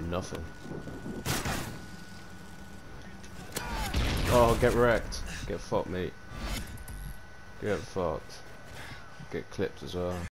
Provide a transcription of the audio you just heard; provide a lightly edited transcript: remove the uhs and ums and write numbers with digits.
nothing. Oh, get wrecked. Get fucked, mate. Get fucked. Get clipped as well.